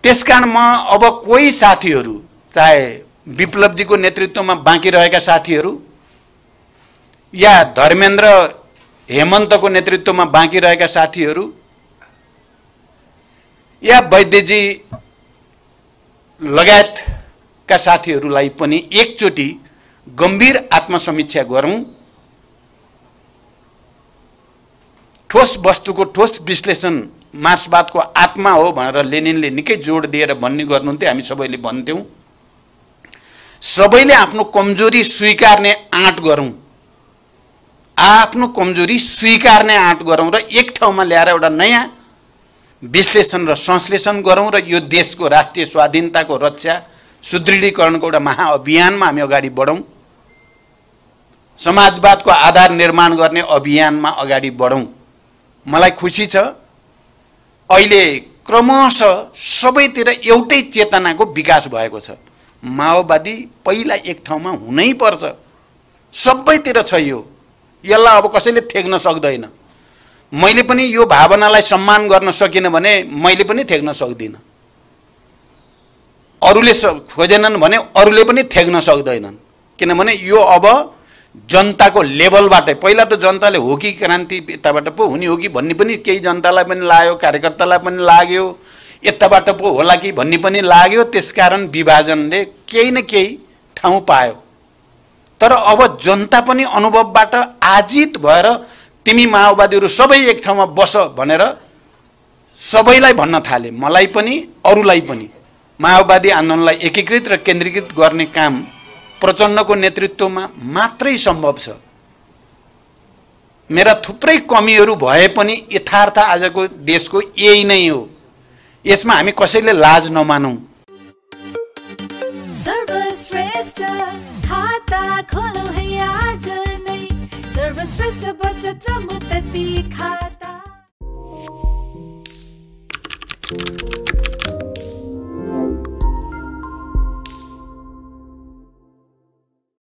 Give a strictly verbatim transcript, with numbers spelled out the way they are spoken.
त्यसकारण म अब कोही साथीहरू चाहे विप्लवजीको नेतृत्वमा बाँकी रहेका साथीहरू या धर्मेन्द्र हेमन्तको नेतृत्वमा बाँकी रहेका साथीहरू या वैद्यजी लगायतका साथीहरूलाई पनि एकचोटि गम्भीर आत्मसमीक्षा गरौँ। ठोस वस्तुको ठोस विश्लेषण मार्क्सवादको आत्मा हो भनेर लेनिनले निकै जोड दिएर भन्ने गर्नुहुन्थ्यो। हामी सबैले भन्थ्यौँ। सबैले आफ्नो कमजोरी स्वीकार्ने आँट गरौँ, आफ्नो कमजोरी स्वीकार्ने आँट गरौँ र एक ठाउँमा ल्याएर एउटा नयाँ विश्लेषण र संश्लेषण गरौँ र यो देशको राष्ट्रिय स्वाधीनताको रक्षा सुदृढीकरणको एउटा महाअभियानमा हामी अगाडि बढौँ। समाजवादको आधार निर्माण गर्ने अभियानमा अगाडि बढौँ। मलाई खुसी छ अहिले क्रमशः सबैतिर एउटै चेतनाको विकास भएको छ। माओवादी पहिला एक ठाउँमा हुनै पर्छ, सबैतिर छ यो, यसलाई अब कसैले थेक्न सक्दैन। मैले पनि यो भावनालाई सम्मान गर्न सकिनँ भने मैले पनि थेक्न सक्दिनँ। अरूले खोजेनन् भने अरूले पनि थेक्न सक्दैनन्। किनभने यो अब जनताको लेभलबाटै, पहिला त जनताले हो कि क्रान्ति यताबाट पो हुने हो कि भन्ने पनि केही जनतालाई पनि लाग्यो, कार्यकर्तालाई पनि लाग्यो, यताबाट पो होला कि भन्ने पनि लाग्यो। त्यसकारण विभाजनले केही न केही ठाउँ पायो। तर अब जनता पनि अनुभवबाट आजित भएर तिमी माओवादीहरू सबै एक ठाउँमा बस भनेर सबैलाई भन्न थाले, मलाई पनि अरूलाई पनि। माओवादी आन्दोलनलाई एकीकृत र केन्द्रीकृत गर्ने काम प्रचण्डको नेतृत्वमा मात्रै सम्भव छ। मेरा थुप्रै कमीहरू भए पनि यथार्थ आजको देशको यही नै हो। यसमा हामी कसैले लाज नमानौँ। सर्वश्रेष्ठ खाता खोलो है आज नै, सर्वश्रेष्ठ बचत र मुक्ति खाता।